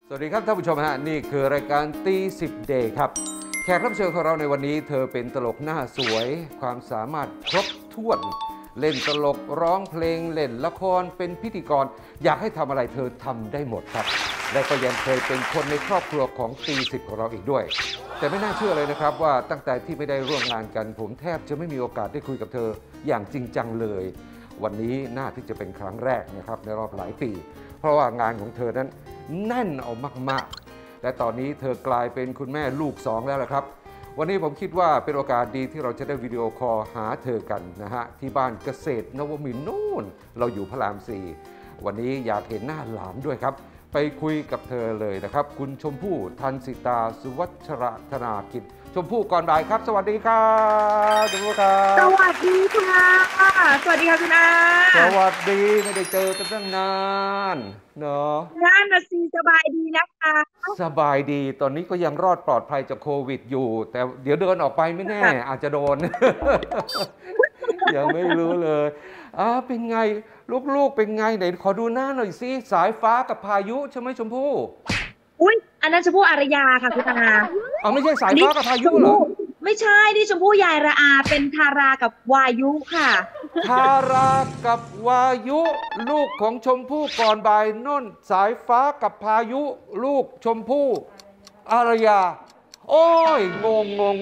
สวัสดีครับท่านผู้ชมฮะนี่คือรายการตีสิบเดย์ครับแขกรับเชิญของเราในวันนี้เธอเป็นตลกหน้าสวยความสามารถครบถ้วนเล่นตลกร้องเพลงเล่นละครเป็นพิธีกรอยากให้ทำอะไรเธอทำได้หมดครับและก็ยังเคยเป็นคนในครอบครัวของตีสิบของเราอีกด้วยแต่ไม่น่าเชื่อเลยนะครับว่าตั้งแต่ที่ไม่ได้ร่วมงานกันผมแทบจะไม่มีโอกาสได้คุยกับเธออย่างจริงจังเลยวันนี้น่าที่จะเป็นครั้งแรกนะครับในรอบหลายปีเพราะว่างานของเธอนั้นแน่นเอามากๆและตอนนี้เธอกลายเป็นคุณแม่ลูก2แล้วละครับวันนี้ผมคิดว่าเป็นโอกาสดีที่เราจะได้วิดีโอคอลหาเธอกันนะฮะที่บ้านเกษตรนวมินทร์นู่นเราอยู่พระราม 4วันนี้อยากเห็นหน้าหลานด้วยครับไปคุยกับเธอเลยนะครับคุณชมพู่ทันสิตาสุวัชรธนากิจชมพู่ก่อนบ่ายครับสวัสดีครับชมพู่ครับสวัสดีค่ะสวัสดีค่ะคุณอาสวัสดีไม่ได้เจอกันตั้งนานเนาะงานนะซีสบายดีนะคะสบายดีตอนนี้ก็ยังรอดปลอดภัยจากโควิดอยู่แต่เดี๋ยวเดินออกไปไม่แน่อาจจะโดน ยังไม่รู้เลยเป็นไงลูกๆเป็นไงไหนขอดูหน้าหน่อยสิสายฟ้ากับพายุใช่ไหมชมพู่อุ๊ยอันนั้นชมพู่อารยาค่ะคุณอาไม่ใช่สายฟ้ากับพายุเหรอไม่ใช่ที่ชมพู่ยายระอาเป็นทารากับวายุค่ะทารากับวายุลูกของชมพู่ก่อนบ่ายน่นสายฟ้ากับพายุลูกชมพู่อารยาโอ้ยงง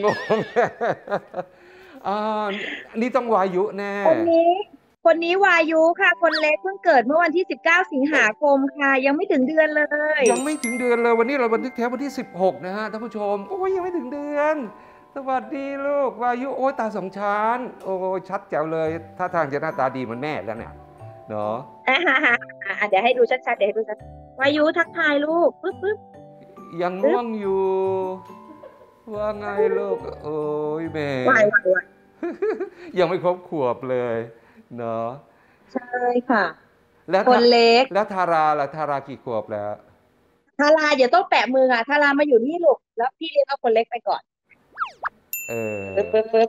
นี่ต้องวายุแน่คนนี้วายุค่ะคนเล็กเพิ่งเกิดเมื่อวันที่19สิงหาคมค่ะยังไม่ถึงเดือนเลยยังไม่ถึงเดือนเลยวันนี้เราบันทึกเทปวันที่16นะฮะท่านผู้ชมโอ้ยยังไม่ถึงเดือนสวัสดีลูกวายุโอ้ยตา2 ชั้นโอ้ยชัดแจ๋วเลยท่าทางจะหน้าตาดีเหมือนแม่แล้วเนี่ยเนาะเดี๋ยวให้ดูชัดๆเดี๋ยวให้ดูชัดวายุทักทายลูกปึ๊บยังง่วงอยู่ว่าไงลูกโอ้ยแม่ยังไม่ครบขวบเลยเนาะใช่ค่ะแล้วคนเล็กแล้วทาราล่ะทารากี่ขวบแล้วทาราเดี๋ยวต้องแปะมือค่ะทารามาอยู่นี่ลูกแล้วพี่เลี้ยงเอาคนเล็กไปก่อนปึ๊บ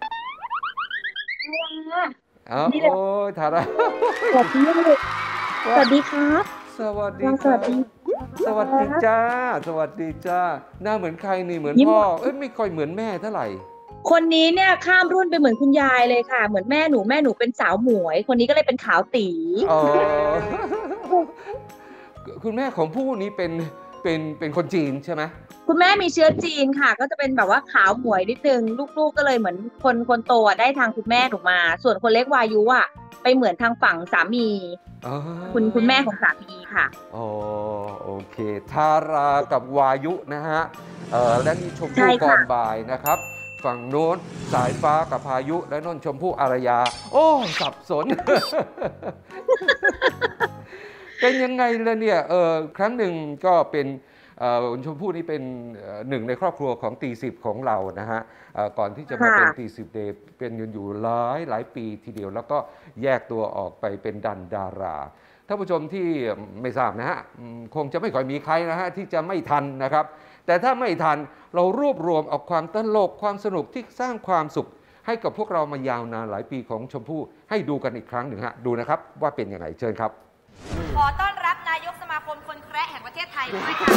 โอ้ยทาราสวัสดีลูกสวัสดีครับสวัสดีจ้าสวัสดีจ้าหน้าเหมือนใครนี่เหมือนพ่อไม่ค่อยเหมือนแม่เท่าไหร่คนนี้เนี่ยข้ามรุ่นไปเหมือนคุณยายเลยค่ะเหมือนแม่หนูเป็นสาวหมวยคนนี้ก็เลยเป็นขาวตี๋คุณแม่ของผู้นี้เป็นคนจีนใช่ไหมคุณแม่มีเชื้อจีนค่ะก็จะเป็นแบบว่าขาวหมวยนิดนึงลูกๆก็เลยเหมือนคนโตได้ทางคุณแม่ถูกมาส่วนคนเล็กวายุอ่ะไปเหมือนทางฝั่งสามีคุณแม่ของสามีค่ะโอเคทารากับวายุนะฮะและนี่ชมพู่ก่อนบ่ายนะครับฝั่งโน้นสายฟ้ากับพายุและนนชมพู่อารยาโอ้สับสน เป็นยังไงล่ะเนี่ยครั้งหนึ่งก็เป็นชมพู่นี่เป็นหนึ่งในครอบครัวของตีสิบของเรานะฮะก่อนที่จะมาเป็นตีสิบเดย์เป็นอยู่หลายปีทีเดียวแล้วก็แยกตัวออกไปเป็นดาราท่านผู้ชมที่ไม่ทราบนะฮะคงจะไม่ค่อยมีใครนะฮะที่จะไม่ทันนะครับแต่ถ้าไม่ทันเรารวบรวมเอาความตลกความสนุกที่สร้างความสุขให้กับพวกเรามายาวนานหลายปีของชมพู่ให้ดูกันอีกครั้งหนึ่งฮะดูนะครับว่าเป็นยังไงเชิญครับขอต้อนรับนายกสมาคมคนแคระแห่งประเทศไทยด้วยค่ะ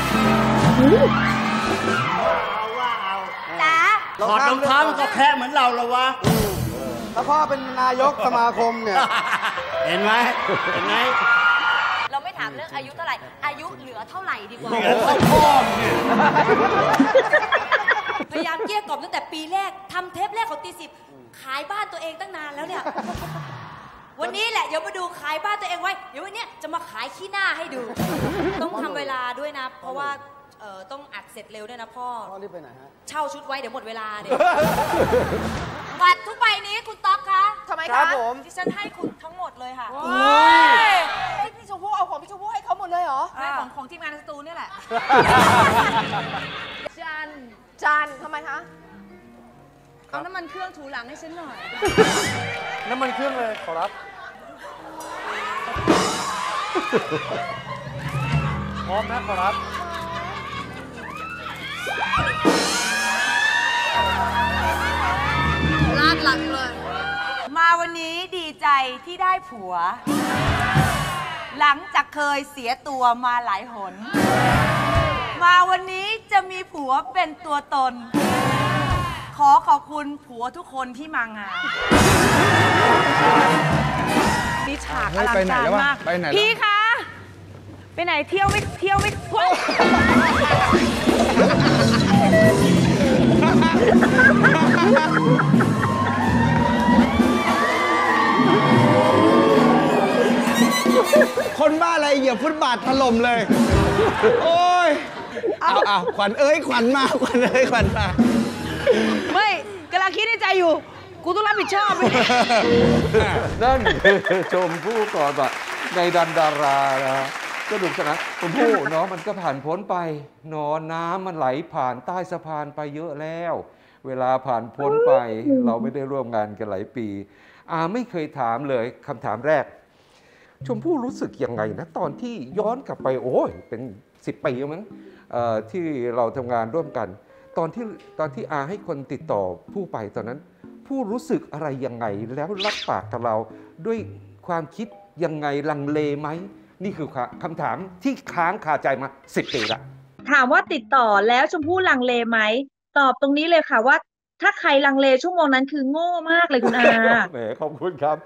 จ้าถอดรองเท้าก็แคระเหมือนเราแล้ววะแล้วพ่อเป็นนายกสมาคมเนี่ยเห็นไหมเราไม่ถามเรื่องอายุเท่าไหร่อายุเหลือเท่าไหร่ดีกว่าเหลือเท่าพ่อเนี่ยพยายามเกลี้ยกล่อมตั้งแต่ปีแรกทำเทปแรกของตีสิบขายบ้านตัวเองตั้งนานแล้วเนี่ยวันนี้แหละเดี๋ยวมาดูขายบ้านตัวเองไว้เดี๋ยววันนี้จะมาขายขี้หน้าให้ดูต้องทำเวลาด้วยนะเพราะว่าต้องอัดเสร็จเร็วด้วยนะพ่อรีบไปไหนฮะเช่าชุดไว้เดี๋ยวหมดเวลาเดี๋ยวบัตรทุกใบนี้คุณต๊อกคะทำไมคะดิฉันให้คุณทั้งหมดเลยค่ะพี่ชมพู่เอาของพี่ชมพู่ให้เขาหมดเลยเหรอให้ของทีมงานสตูนี่แหละจันทำไมคะเอาน้ำมันเครื่องถูหลังให้ฉันหน่อยน้ำมันเครื่องเลยขอรับพร้อมนะขอรับลาดหลังเลยมาวันนี้ดีใจที่ได้ผัวหลังจากเคยเสียตัวมาหลายหนจะมีผัวเป็นตัวตน ขอขอบคุณผัวทุกคนที่มางานนี่ฉากอลังการมากพี่คะไปไหนเที่ยวไม่พ้นคนบ้าอะไรเหยียบฟุตบาทถล่มเลย โอ้ยเอาขวัญเอ้ยขวัญมาขวัญเอ้ยขวัญมาไม่กำลังคิดในใจอยู่กูต้องรับผิดชอบไหมนั่นคือชมพู่ก่อนว่าในดันดารานะสนุกสนานชมพู่เนาะมันก็ผ่านพ้นไปเนาะน้ำมันไหลผ่านใต้สะพานไปเยอะแล้ว เวลาผ่านพ้นไปเราไม่ได้ร่วมงานกันหลายปีไม่เคยถามเลยคำถามแรกชมพู่รู้สึกยังไงนะตอนที่ย้อนกลับไปโอ้ยเป็น10 ปีมั้งที่เราทำงานร่วมกันตอนที่ให้คนติดต่อผู้ไปตอนนั้นผู้รู้สึกอะไรยังไงแล้วรับปากกับเราด้วยความคิดยังไงลังเลไหมนี่คือคำถามที่ค้างคาใจมา10 ปีละถามว่าติดต่อแล้วชมพู่ลังเลไหมตอบตรงนี้เลยค่ะว่าถ้าใครลังเลชั่วโมงนั้นคือโง่มากเลยคุณอาแหมขอบคุณครับ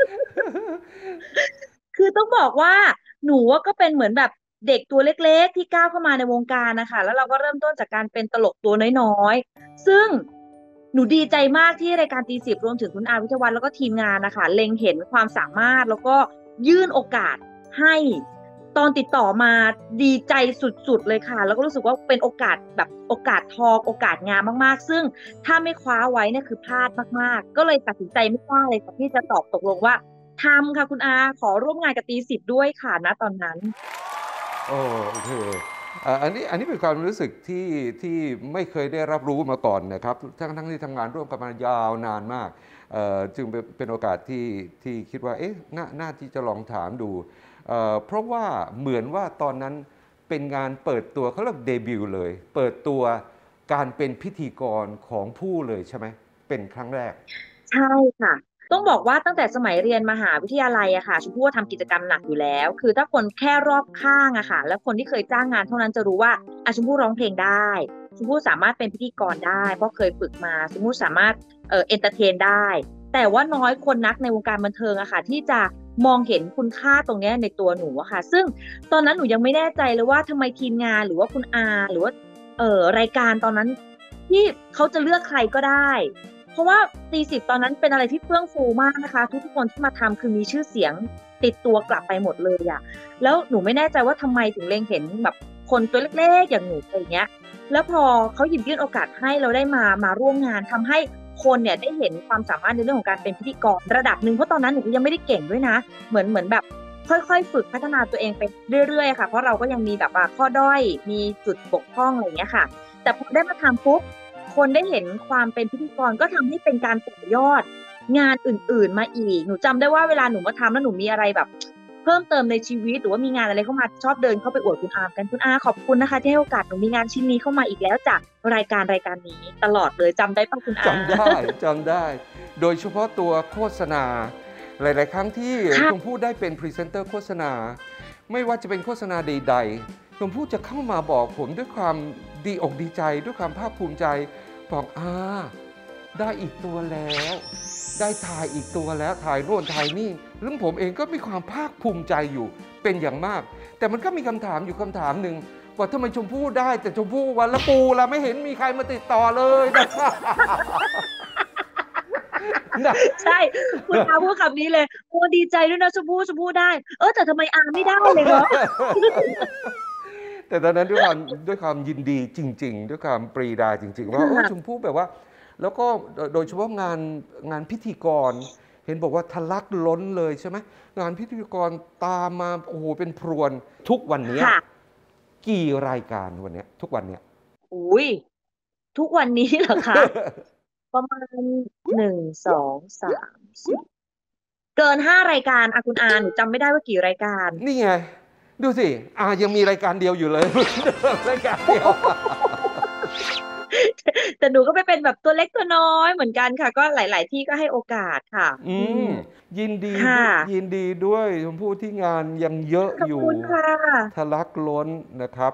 คือต้องบอกว่าหนูก็เป็นเหมือนแบบเด็กตัวเล็กๆที่ก้าวเข้ามาในวงการนะคะแล้วเราก็เริ่มต้นจากการเป็นตลกตัวน้อยๆซึ่งหนูดีใจมากที่รายการตี10รวมถึงคุณอาวิทยาวัฒน์แล้วก็ทีมงานนะคะเล็งเห็นความสามารถแล้วก็ยื่นโอกาสให้ตอนติดต่อมาดีใจสุดๆเลยค่ะแล้วก็รู้สึกว่าเป็นโอกาสแบบโอกาสทองโอกาสงามมากๆซึ่งถ้าไม่คว้าไว้เนี่ยคือพลาดมากๆก็เลยตัดสินใจไม่กล้าเลยค่ะที่จะตอบตกลงว่าทำค่ะคุณอาขอร่วมงานกับตี10ด้วยค่ะณตอนนั้นโอเคอันนี้เป็นความรู้สึกที่ไม่เคยได้รับรู้มาก่อนนะครับทั้งที่ทำงานร่วมกันมายาวนานมากจึงเป็นโอกาสที่คิดว่าเอ๊ะน่าที่จะลองถามดูเพราะว่าเหมือนว่าตอนนั้นเป็นงานเปิดตัวเขาเรียกเดบิวต์เลยเปิดตัวการเป็นพิธีกรของผู้เลยใช่ไหมเป็นครั้งแรกใช่ค่ะต้องบอกว่าตั้งแต่สมัยเรียนมหาวิทยาลัยอะค่ะชมพู่ทำกิจกรรมหนักอยู่แล้วคือถ้าคนแค่รอบข้างอะค่ะแล้วคนที่เคยจ้างงานเท่านั้นจะรู้ว่าชมพู่ร้องเพลงได้ชมพู่สามารถเป็นพิธีกรได้เพราะเคยฝึกมาชมพู่สามารถเอนเตอร์เทนได้แต่ว่าน้อยคนนักในวงการบันเทิงอะค่ะที่จะมองเห็นคุณค่าตรงนี้ในตัวหนูอะค่ะซึ่งตอนนั้นหนูยังไม่แน่ใจเลยว่าทำไมทีมงานหรือว่าคุณอาหรือว่ารายการตอนนั้นที่เขาจะเลือกใครก็ได้เพราะว่าตี10ตอนนั้นเป็นอะไรที่เฟื่องฟูมากนะคะทุกคนที่มาทำคือมีชื่อเสียงติดตัวกลับไปหมดเลยอะแล้วหนูไม่แน่ใจว่าทำไมถึงเล็งเห็นแบบคนตัวเล็กๆอย่างหนูอะไรเงี้ยแล้วพอเขาหยิบยื่นโอกาสให้เราได้มาร่วมงานทำให้คนเนี่ยได้เห็นความสามารถในเรื่องของการเป็นพิธีกรระดับหนึ่งเพราะตอนนั้นหนูยังไม่ได้เก่งด้วยนะเหมือนแบบค่อยๆฝึกพัฒนาตัวเองไปเรื่อยๆค่ะเพราะเราก็ยังมีแบบว่าข้อด้อยมีจุดบกพร่องอะไรเงี้ยค่ะแต่พอได้มาทำปุ๊บคนได้เห็นความเป็นพิธีกรก็ทำให้เป็นการต่อยอดงานอื่นๆมาอีกหนูจำได้ว่าเวลาหนูมาทำแล้วหนูมีอะไรแบบเพิ่มเติมในชีวิตหรือว่ามีงานอะไรเข้ามาชอบเดินเข้าไปอวดคุณอากันคุณอาขอบคุณนะคะที่ให้โอกาสหนูมีงานชิ้นนี้เข้ามาอีกแล้วจากรายการนี้ตลอดเลยจำได้ป่ะคุณอาจำได้โดยเฉพาะตัวโฆษณาหลายๆครั้งที่ชมพู่ได้เป็นพรีเซนเตอร์โฆษณาไม่ว่าจะเป็นโฆษณาใดๆชมพู่จะเข้ามาบอกผมด้วยความดีอกดีใจด้วยความภาคภูมิใจบอกได้อีกตัวแล้วได้ถ่ายอีกตัวแล้วถ่ายโน่นถ่ายนี่แล้วผมเองก็มีความภาคภูมิใจอยู่เป็นอย่างมากแต่มันก็มีคำถามอยู่คำถามหนึ่งว่าทำไมชมพู่ได้แต่ชมพู่วันละปูละไม่เห็นมีใครมาติดต่อเลยใช่คุณอาพูดคำนี้เลยโอ้ดีใจด้วยนะชมพู่ได้แต่ทำไมอาไม่ได้เลยเนาะแต่ตอนนั้นด้วยความยินดีจริงๆด้วยความปรีดาจริงๆว่าชมพู่แบบว่าแล้วก็โดยเฉพาะงานพิธีกรเห็นบอกว่าทะลักล้นเลยใช่ไหมงานพิธีกรตามมาโอ้โหเป็นพรวนทุกวันนี้กี่รายการวันนี้ทุกวันเนี้ยอุ้ยทุกวันนี้เหรอคะ ประมาณ1 2 3 4เกิน5 รายการคุณอาหนูจำไม่ได้ว่ากี่รายการนี่ไงดูสิยังมีรายการเดียวอยู่เลยรายการเดียวแต่หนูก็ไปเป็นแบบตัวเล็กตัวน้อยเหมือนกันค่ะก็หลายๆที่ก็ให้โอกาสค่ะยินดีด้วยชมพู่ที่งานยังเยอะอยู่ทะลักล้นนะครับ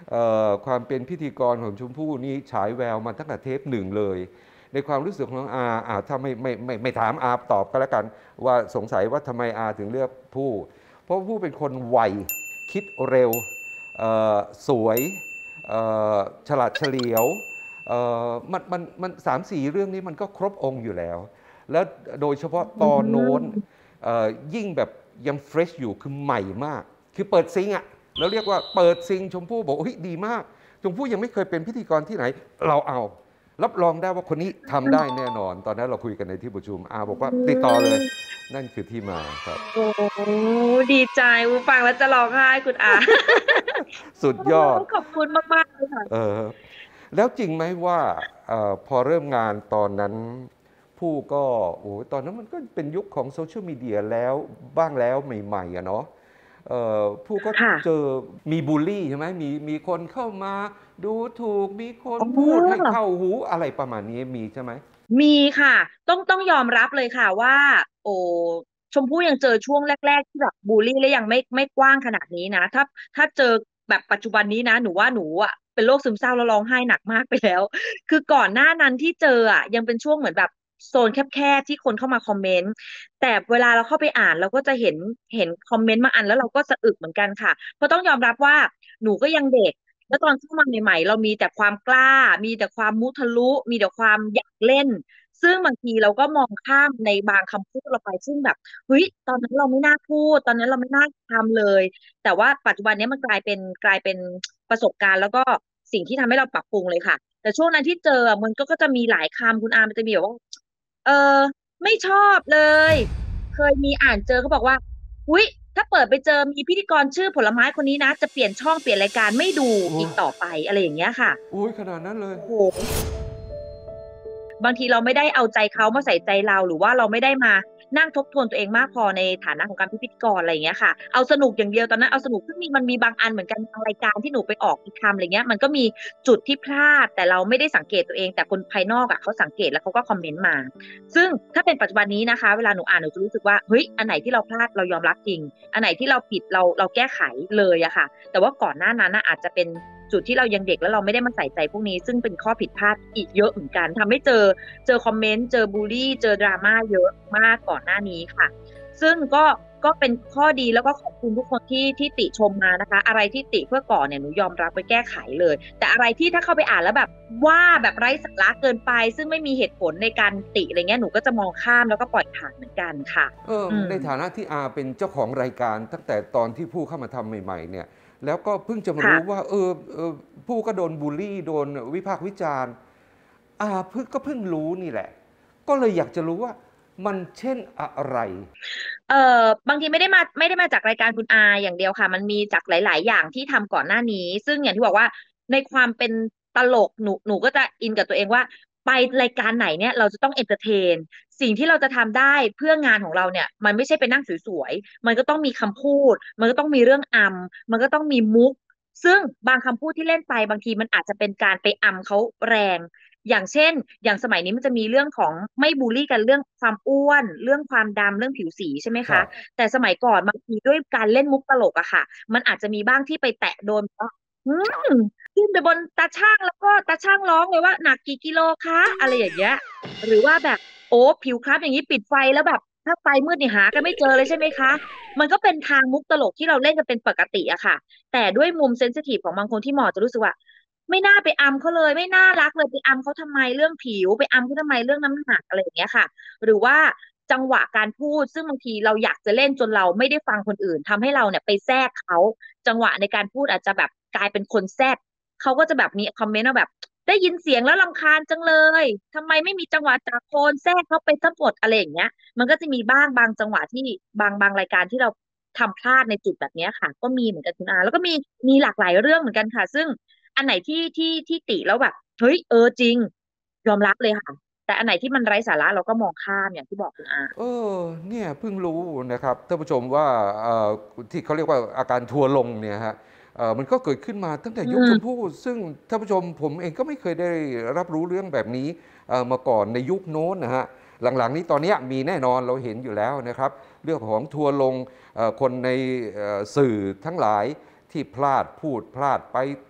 ความเป็นพิธีกรของชมพู่นี่ฉายแววมาตั้งแต่เทปหนึ่งเลย ในความรู้สึกของอาถ้าไม่ถามอาตอบก็แล้วกันว่าสงสัยว่าทำไมอาถึงเลือกผู้เพราะผู้เป็นคนไวคิดเร็วสวยฉลาดเฉลียวมัน3-4 เรื่องนี้มันก็ครบองค์อยู่แล้วแล้วโดยเฉพาะตอนโน้นยิ่งแบบยังเฟรชอยู่คือใหม่มากคือเปิดซิงอ่ะแล้วเรียกว่าเปิดซิงชมพู่บอกเฮ้ยดีมากชมพู่ยังไม่เคยเป็นพิธีกรที่ไหนเราเอารับรองได้ว่าคนนี้ทำได้แน่นอนตอนนั้นเราคุยกันในที่ประชุมอาบอกว่าติดต่อเลยนั่นคือที่มาครับโอ้ดีใจฟังแล้วจะร้องไห้คุณอาสุดยอดขอบคุณมากๆเลยค่ะแล้วจริงไหมว่าพอเริ่มงานตอนนั้นผู้ก็โอ้ตอนนั้นมันก็เป็นยุคของโซเชียลมีเดียแล้วบ้างแล้วใหม่ๆอะเนาะผู้ก็เจอมีบูลลี่ใช่ไหมมีคนเข้ามาดูถูกมีคนพูดให้เข้าหูอะไรประมาณนี้มีใช่ไหมมีค่ะต้องยอมรับเลยค่ะว่าโอ้ชมพู่ยังเจอช่วงแรกๆที่แบบบูลลี่และยังไม่กว้างขนาดนี้นะถ้าเจอแบบปัจจุบันนี้นะหนูว่าหนูอ่ะเป็นโรคซึมเศร้าแล้วร้องไห้หนักมากไปแล้วคือก่อนหน้านั้นที่เจออ่ะยังเป็นช่วงเหมือนแบบโซนแคบๆที่คนเข้ามาคอมเมนต์แต่เวลาเราเข้าไปอ่านเราก็จะเห็นคอมเมนต์มาอันแล้วเราก็สะอึกเหมือนกันค่ะเพราะต้องยอมรับว่าหนูก็ยังเด็กแล้วตอนเข้ามาใหม่ๆเรามีแต่ความกล้ามีแต่ความมุทะลุมีแต่ความอยากเล่นซึ่งบางทีเราก็มองข้ามในบางคำพูดเราไปซึ่งแบบเฮ้ยตอนนั้นเราไม่น่าพูดตอนนั้นเราไม่น่าทำเลยแต่ว่าปัจจุบันนี้มันกลายเป็นประสบการณ์แล้วก็สิ่งที่ทำให้เราปรับปรุงเลยค่ะแต่ช่วงนั้นที่เจอมันก็จะมีหลายคำคุณอามันจะมีแบบว่าเออไม่ชอบเลยเคยมีอ่านเจอเขาบอกว่าอุ้ยถ้าเปิดไปเจอมีพิธีกรชื่อผลไม้คนนี้นะจะเปลี่ยนช่องเปลี่ยนรายการไม่ดูอีกต่อไปอะไรอย่างเงี้ยค่ะอุ้ยขนาดนั้นเลยโอ้โหบางทีเราไม่ได้เอาใจเขามาใส่ใจเราหรือว่าเราไม่ได้มานั่งทบทวนตัวเองมากพอในฐานะของการพิธีกรอะไรอย่างเงี้ยค่ะเอาสนุกอย่างเดียวตอนนั้นเอาสนุกซึ่งมันมีบางอันเหมือนกันบางรายการที่หนูไปออกทำอะไรเงี้ยมันก็มีจุดที่พลาดแต่เราไม่ได้สังเกตตัวเองแต่คนภายนอกอ่ะเขาสังเกตแล้วเขาก็คอมเมนต์มาซึ่งถ้าเป็นปัจจุบันนี้นะคะเวลาหนูอ่านหนูจะรู้สึกว่าเฮ้ยอันไหนที่เราพลาดเรายอมรับจริงอันไหนที่เราผิดเราแก้ไขเลยอะค่ะแต่ว่าก่อนหน้านั้นอาจจะเป็นจุดที่เรายังเด็กแล้วเราไม่ได้มาใส่ใจพวกนี้ซึ่งเป็นข้อผิดพลาดอีกเยอะเหมือนกันทำให้เจอคอมเมนต์เจอบูลลี่เจอดราม่าเยอะมากก่อนหน้านี้ค่ะซึ่งก็เป็นข้อดีแล้วก็ขอบคุณทุกคนที่ติชมมานะคะอะไรที่ติเพื่อก่อนเนี่ยหนูยอมรับไปแก้ไขเลยแต่อะไรที่ถ้าเข้าไปอ่านแล้วแบบว่าแบบไร้สาระเกินไปซึ่งไม่มีเหตุผลในการติอะไรเงี้ยหนูก็จะมองข้ามแล้วก็ปล่อยผ่านเหมือนกันค่ะในฐานะที่อาเป็นเจ้าของรายการตั้งแต่ตอนที่ผู้เข้ามาทำใหม่ๆเนี่ยแล้วก็เพิ่งจะมารู้ว่าผู้ก็โดนบูลลี่โดนวิพากษ์วิจารณ์เพิ่งรู้นี่แหละก็เลยอยากจะรู้ว่ามันเช่นอะไรบางทีไม่ได้มาจากรายการคุณอาอย่างเดียวค่ะมันมีจากหลายๆอย่างที่ทำก่อนหน้านี้ซึ่งอย่างที่บอกว่าในความเป็นตลกหนูก็จะอินกับตัวเองว่าไปรายการไหนเนี่ยเราจะต้องเอนเตอร์เทนสิ่งที่เราจะทำได้เพื่องานของเราเนี่ยมันไม่ใช่ไปนั่งสวยๆมันก็ต้องมีคำพูดมันก็ต้องมีเรื่องมันก็ต้องมีมุกซึ่งบางคำพูดที่เล่นไปบางทีมันอาจจะเป็นการไปเขาแรงอย่างเช่นอย่างสมัยนี้มันจะมีเรื่องของไม่บูลลี่กันเรื่องความอ้วนเรื่องความดำเรื่องผิวสีใช่ไหมคะแต่สมัยก่อนบางทีด้วยการเล่นมุกตลกอะค่ะมันอาจจะมีบ้างที่ไปแตะโดนว่าขึ้นไปบนตาช่างแล้วก็ตาช่างร้องเลยว่าหนักกี่กิโลคะอะไรอย่างเงี้ยหรือว่าแบบโอ้ผิวคล้ำอย่างนี้ปิดไฟแล้วแบบถ้าไฟมืดนี่หากันไม่เจอเลยใช่ไหมคะมันก็เป็นทางมุกตลกที่เราเล่นกันเป็นปกติอะค่ะแต่ด้วยมุมเซนซิทีฟของบางคนที่หมอจะรู้สึกว่าไม่น่าไปเขาเลยไม่น่ารักเลยไปเขาทำไมเรื่องผิวไปเขาทำไมเรื่องน้ำหนักอะไรอย่างเงี้ยค่ะหรือว่าจังหวะการพูดซึ่งบางทีเราอยากจะเล่นจนเราไม่ได้ฟังคนอื่นทำให้เราเนี่ยไปแทรกเขาจังหวะในการพูดอาจจะแบบกลายเป็นคนแทรกเขาก็จะแบบมีคอมเมนต์ว่าแบบได้ยินเสียงแล้วรำคาญจังเลยทำไมไม่มีจังหวะจากโคนแทรกเขาไปทั้งหมดอะไรอย่างเงี้ยมันก็จะมีบางจังหวะที่บางรายการที่เราทำพลาดในจุดแบบนี้ค่ะก็มีเหมือนกันคุณอาแล้วก็มีหลากหลายเรื่องเหมือนกันค่ะซึ่งอันไหนที่ติแล้วแบบเฮ้ยจริงยอมรับเลยค่ะแต่อันไหนที่มันไร้สาระเราก็มองข้ามอย่างที่บอกคุณอาเนี่ยเพิ่งรู้นะครับท่านผู้ชมว่าที่เขาเรียกว่าอาการทัวร์ลงเนี่ยฮะมันก็เกิดขึ้นมาตั้งแต่ยุคชมพู่ซึ่งท่านผู้ชมผมเองก็ไม่เคยได้รับรู้เรื่องแบบนี้มาก่อนในยุคโน้นนะฮะหลังๆนี้ตอนนี้มีแน่นอนเราเห็นอยู่แล้วนะครับเรื่องของทัวร์ลงคนในสื่อทั้งหลายที่พูดพลาดไป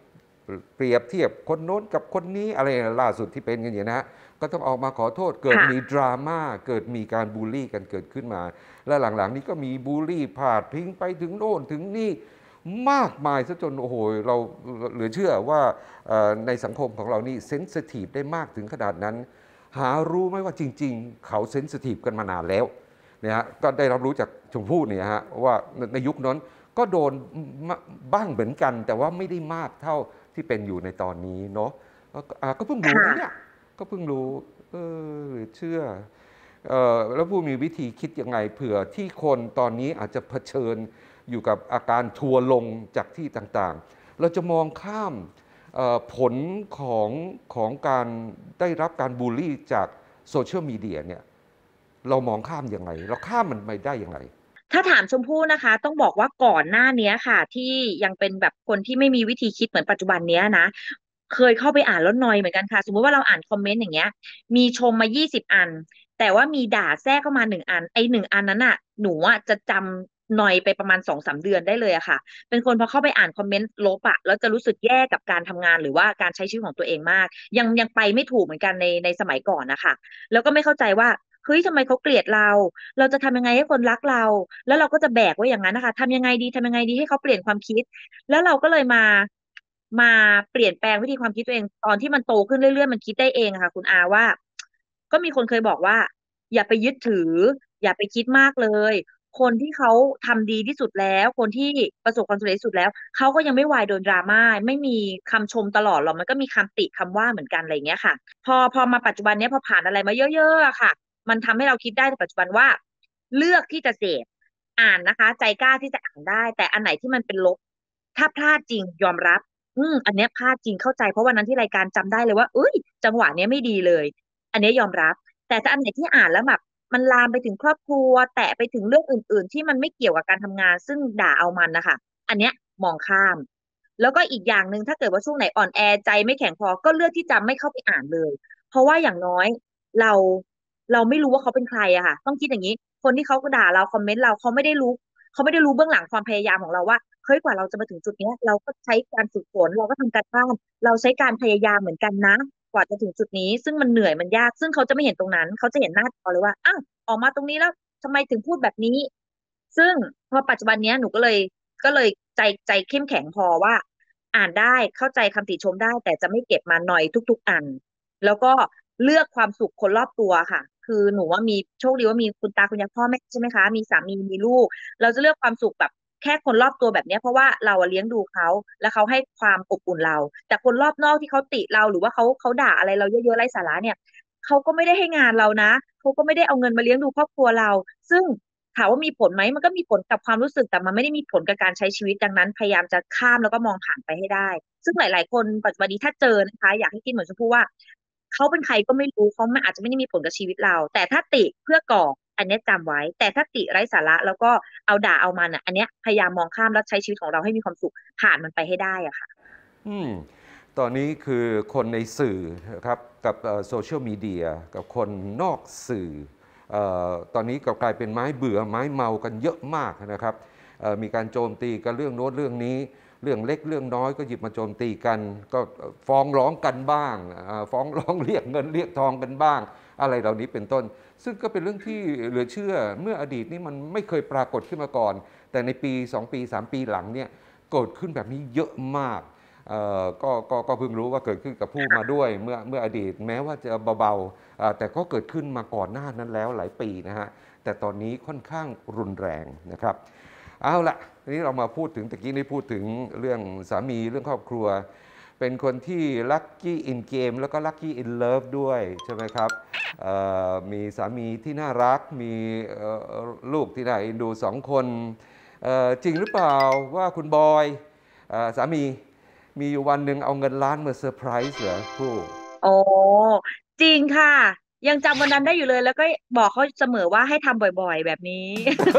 เปรียบเทียบคนโน้นกับคนนี้อะไรล่าสุดที่เป็นกันอย่างนะฮะก็ต้องออกมาขอโทษเกิดมีดราม่าเกิดมีการบูลลี่กันเกิดขึ้นมา และหลังๆนี้ก็มีบูลลี่พาดพิงไปถึงโน่นถึงนี่มากมายซะจนโอ้โหเราเหลือเชื่อว่าในสังคมของเรานี่เซนซิทีฟได้มากถึงขนาดนั้นหารู้ไหมว่าจริงๆเขาเซนซิทีฟกันมานานแล้วเนี่ยฮะก็ได้รับรู้จากชมพู่เนี่ยฮะว่าในยุคนั้นก็โดนบ้างเหมือนกันแต่ว่าไม่ได้มากเท่าที่เป็นอยู่ในตอนนี้เนาะก็เพิ่งรู้นะเนี่ยก็เพิ่งรู้หรือเชื่อแล้วผู้มีวิธีคิดยังไงเผื่อที่คนตอนนี้อาจจะเผชิญอยู่กับอาการทัวร์ลงจากที่ต่างๆเราจะมองข้ามผลของการได้รับการบูลลี่จากโซเชียลมีเดียเนี่ยเรามองข้ามยังไงเราข้ามมันไปได้ยังไงถ้าถามชมพู่นะคะต้องบอกว่าก่อนหน้านี้ค่ะที่ยังเป็นแบบคนที่ไม่มีวิธีคิดเหมือนปัจจุบันนี้นะเคยเข้าไปอ่านแล้วนอยเหมือนกันค่ะสมมติว่าเราอ่านคอมเมนต์อย่างเงี้ยมีชมมา20อันแต่ว่ามีด่าแทรกเข้ามา1อันไอ้1อันนั้นน่ะหนูอ่ะจะจำนอยไปประมาณ2-3เดือนได้เลยอะค่ะเป็นคนพอเข้าไปอ่านคอมเมนต์ลบอะแล้วจะรู้สึกแย่กับการทำงานหรือว่าการใช้ชีวิตของตัวเองมากยังไปไม่ถูกเหมือนกันในสมัยก่อนนะคะแล้วก็ไม่เข้าใจว่าเฮ้ยทำไมเขาเกลียดเราจะทำยังไงให้คนรักเราแล้วเราก็จะแบกไว้อย่างนั้นนะคะทำยังไงดีให้เขาเปลี่ยนความคิดแล้วเราก็เลยมาเปลี่ยนแปลงวิธีความคิดตัวเองตอนที่มันโตขึ้นเรื่อยๆมันคิดได้เองอะค่ะคุณอาว่าก็มีคนเคยบอกว่าอย่าไปยึดถืออย่าไปคิดมากเลยคนที่เขาทำดีที่สุดแล้วคนที่ประสบความสำเร็จที่สุดแล้วเขาก็ยังไม่วายโดนดราม่าไม่มีคำชมตลอดหรอกมันก็มีคำติคำว่าเหมือนกันอะไรอย่างเงี้ยค่ะพอมาปัจจุบันเนี้ยพอผ่านอะไรมาเยอะๆอะค่ะมันทำให้เราคิดได้ในปัจจุบันว่าเลือกที่จะเสพอ่านนะคะใจกล้าที่จะอ่านได้แต่อันไหนที่มันเป็นลบถ้าพลาดจริงยอมรับอันเนี้ยพลาดจริงเข้าใจเพราะวันนั้นที่รายการจำได้เลยว่าเอ้ยจังหวะเนี้ยไม่ดีเลยอันเนี้ยยอมรับแต่ถ้าอันไหนที่อ่านแล้วแบบมันลามไปถึงครอบครัวแตะไปถึงเรื่องอื่นๆที่มันไม่เกี่ยวกับการทำงานซึ่งด่าเอามันนะคะอันเนี้ยมองข้ามแล้วก็อีกอย่างหนึ่งถ้าเกิดว่าช่วงไหนอ่อนแอใจไม่แข็งพอก็เลือกที่จะไม่เข้าไปอ่านเลยเพราะว่าอย่างน้อยเราเราไม่รู้ว่าเขาเป็นใครอะค่ะต้องคิดอย่างนี้คนที่เขาด่าเราคอมเมนต์เราเขาไม่ได้รู้เบื้องหลังความพยายามของเราว่าเฮ้ยกว่าเราจะมาถึงจุดเนี้ยเราก็ใช้การฝึกฝนเราก็ทำการบ้านเราใช้การพยายามเหมือนกันนะกว่าจะถึงจุดนี้ซึ่งมันเหนื่อยมันยากซึ่งเขาจะไม่เห็นตรงนั้นเขาจะเห็นหน้าจอเลยว่าอ้าวออกมาตรงนี้แล้วทำไมถึงพูดแบบนี้ซึ่งพอปัจจุบันเนี้ยหนูก็เลยใจเข้มแข็งพอว่าอ่านได้เข้าใจคำติชมได้แต่จะไม่เก็บมาหน่อยทุกๆอันแล้วก็เลือกความสุขคนรอบตัวค่ะคือหนูว่ามีโชคดีว่ามีคุณตาคุณยายพ่อแม่ใช่ไหมคะมีสามีมีลูกเราจะเลือกความสุขแบบแค่คนรอบตัวแบบนี้เพราะว่าเราเลี้ยงดูเขาแล้วเขาให้ความอบอุ่นเราแต่คนรอบนอกที่เขาติเราหรือว่าเขาด่าอะไรเราเยอะๆไร้สาระเนี่ยเขาก็ไม่ได้ให้งานเรานะเขาก็ไม่ได้เอาเงินมาเลี้ยงดูครอบครัวเราซึ่งถามว่ามีผลไหมมันก็มีผลกับความรู้สึกแต่มันไม่ได้มีผลกับการใช้ชีวิตดังนั้นพยายามจะข้ามแล้วก็มองผ่านไปให้ได้ซึ่งหลายๆคนปัจจุบันนี้ถ้าเจอนะคะอยากให้คิดเหมือนชมพู่ว่าเขาเป็นใครก็ไม่รู้เขาไม่อาจจะไม่ได้มีผลกับชีวิตเราแต่ถ้าติเพื่อก่ออันนี้จำไว้แต่ถ้าติไร้สาระแล้วก็เอาด่าเอามันอ่ะอันเนี้ยพยายามมองข้ามแล้วใช้ชีวิตของเราให้มีความสุขผ่านมันไปให้ได้อ่ะค่ะตอนนี้คือคนในสื่อครับกับโซเชียลมีเดียกับคนนอกสื่อตอนนี้ก็กลายเป็นไม้เบื่อไม้เมากันเยอะมากนะครับมีการโจมตีกันเรื่องโน้นเรื่องนี้เรื่องเล็กเรื่องน้อยก็หยิบมาโจมตีกันก็ฟ้องร้องกันบ้างฟ้องร้องเรียกเงินเรียกทองกันบ้างอะไรเหล่านี้เป็นต้นซึ่งก็เป็นเรื่องที่เหลือเชื่อเมื่ออดีตนี้มันไม่เคยปรากฏขึ้นมาก่อนแต่ในปี2ปี3ปีหลังเนี่ยเกิดขึ้นแบบนี้เยอะมากก็เพิ่งรู้ว่าเกิดขึ้นกับผู้มาด้วยเมื่ออดีตแม้ว่าจะเบาๆแต่ก็เกิดขึ้นมาก่อนหน้านั้นแล้วหลายปีนะฮะแต่ตอนนี้ค่อนข้างรุนแรงนะครับเอาละทีนี้เรามาพูดถึงตะกี้นี้พูดถึงเรื่องสามีเรื่องครอบครัวเป็นคนที่ลัคกี้อินเกมแล้วก็ลัคกี้อินเลิฟด้วยใช่ไหมครับมีสามีที่น่ารักมีลูกที่น่าเอ็นดู2 คนจริงหรือเปล่าว่าคุณบอยสามีอยู่วันหนึ่งเอาเงินล้านมาเซอร์ไพรส์เหรอผู้โอ้จริงค่ะยังจำวันนั้นได้อยู่เลยแล้วก็บอกเขาเสมอว่าให้ทำบ่อยๆแบบนี้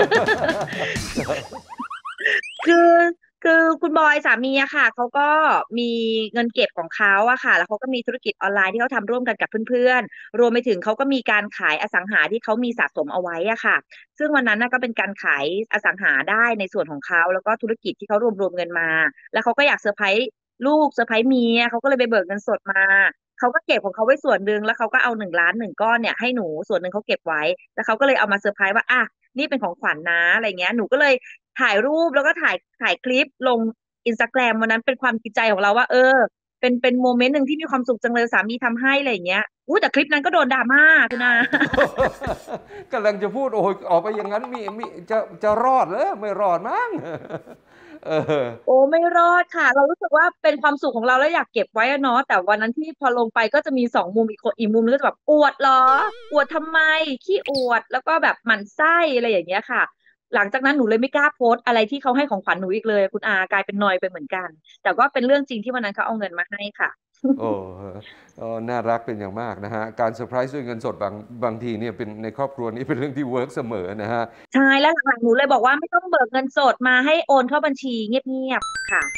คือคือคุณบอยสามีอะค่ะเขาก็มีเงินเก็บของเขาอะค่ะแล้วเขาก็มีธุรกิจออนไลน์ที่เขาทำร่วมกันกับเพื่อนๆรวมไปถึงเขาก็มีการขายอสังหาที่เขามีสะสมเอาไว้อะค่ะซึ่งวันนั้นน่ะก็เป็นการขายอสังหาได้ในส่วนของเขาแล้วก็ธุรกิจที่เขารวมเงินมาแล้วเขาก็อยากเซอร์ไพรส์ลูกเซอร์ไพรส์เมียเขาก็เลยไปเบิกเงินสดมาเขาก็เก็บของเขาไว้ส่วนหนึ่งแล้วเขาก็เอา1 ล้าน1 ก้อนเนี่ยให้หนูส่วนหนึ่งเขาเก็บไว้แล้วเขาก็เลยเอามาเซอร์ไพรส์ว่าอ่ะนี่เป็นของขวัญนะอะไรเงี้ยหนูก็เลยถ่ายรูปแล้วก็ถ่ายคลิปลงอินสตาแกรมวันนั้นเป็นความดีใจของเราว่าเป็นโมเมนต์หนึ่งที่มีความสุขจังเลยสามีทำให้อะไรอย่างเงี้ยแต่คลิปนั้นก็โดนดราม่าคุณอากำลังจะพูดโอ้ยออกไปอย่างนั้นมีจะรอดเหรอไม่รอดมั้งโอ้ไม่รอดค่ะเรารู้สึกว่าเป็นความสุขของเราแล้วอยากเก็บไว้อะเนาะแต่วันนั้นที่พอลงไปก็จะมี2 มุมอีกมุมนึงก็จะแบบอวดเหรออวดทำไมขี้อวดแล้วก็แบบหมั่นไส้อะไรอย่างเงี้ยค่ะหลังจากนั้นหนูเลยไม่กล้าโพสต์อะไรที่เขาให้ของขวัญหนูอีกเลยคุณอากลายเป็นนอยไปเหมือนกันแต่ก็เป็นเรื่องจริงที่วันนั้นเขาเอาเงินมาให้ค่ะโอ้น่ารักเป็นอย่างมากนะฮะการเซอร์ไพรส์ด้วยเงินสดบางทีเนี่ยเป็นในครอบครัวนี้เป็นเรื่องที่เวิร์กเสมอนะฮะใช่แล้วหลังๆหนูเลยบอกว่าไม่ต้องเบิกเงินสดมาให้โอนเข้าบัญชีเงียบๆค่ะ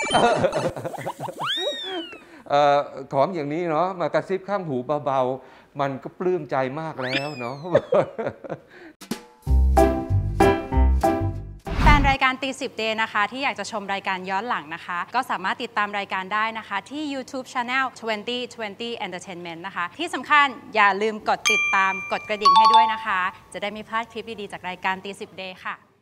ของอย่างนี้เนาะมากระซิบข้างหูเบาๆมันก็ปลื้มใจมากแล้วเนาะแฟนรายการตีสิบเดย์นะคะที่อยากจะชมรายการย้อนหลังนะคะก็สามารถติดตามรายการได้นะคะที่ YouTube Channel 2020 Entertainment นะคะที่สำคัญอย่าลืมกดติดตามกดกระดิ่งให้ด้วยนะคะจะได้ไม่พลาดคลิปดีๆจากรายการตีสิบเดย์ค่ะ